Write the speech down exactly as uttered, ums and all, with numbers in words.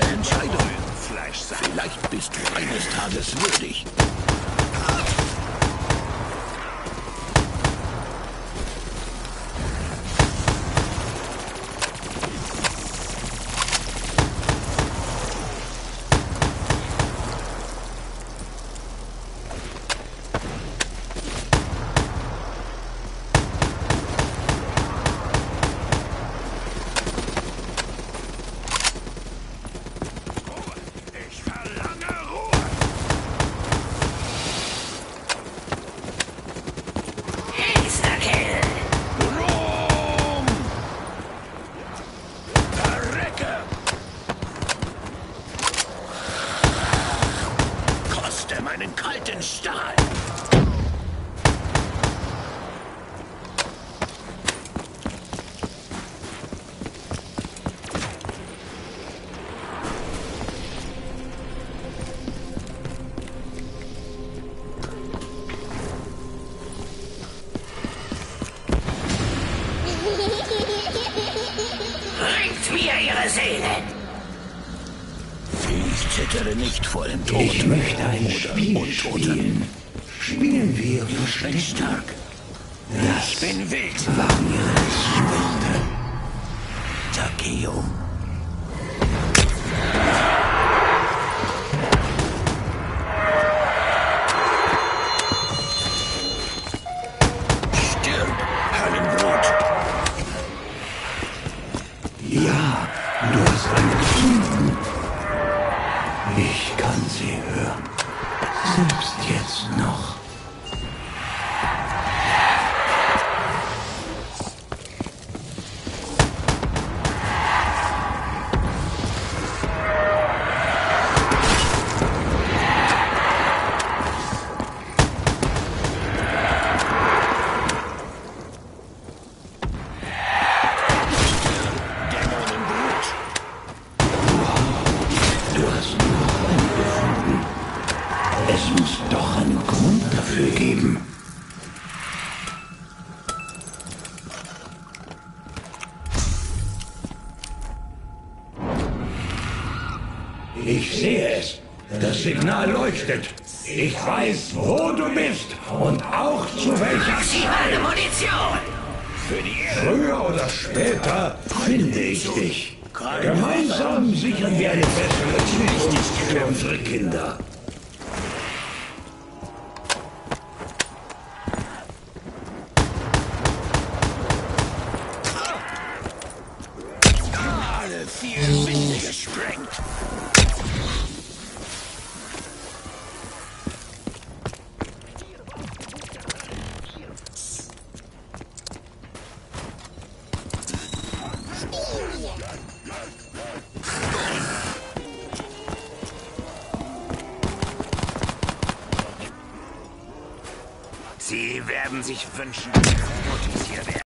Entscheidung. Vielleicht bist du eines Tages würdig. Meinen kalten Stahl. Bringt mir ihre Seelen! Ich zittere nicht vor dem Tod. Ich möchte ein oder Spiel Untoten. spielen. Spielen wir Du schreckst stark. Das Ich bin wild. war ihre Schwester. Takeo. Stirb, Höllenblut. Ja, du hast eine gefunden. Ich kann sie hören. Selbst jetzt noch. Es muss doch einen Grund dafür geben. Ich sehe es. Das Signal leuchtet. Ich weiß, wo du bist und auch zu welcher Maximale Munition! Für die Ehre. Früher oder später finde ich dich. Gemeinsam sichern wir eine bessere Zukunft für unsere Kinder. Alle vier Winde gesprengt. Sie werden sich wünschen, dass Mutis hier wären.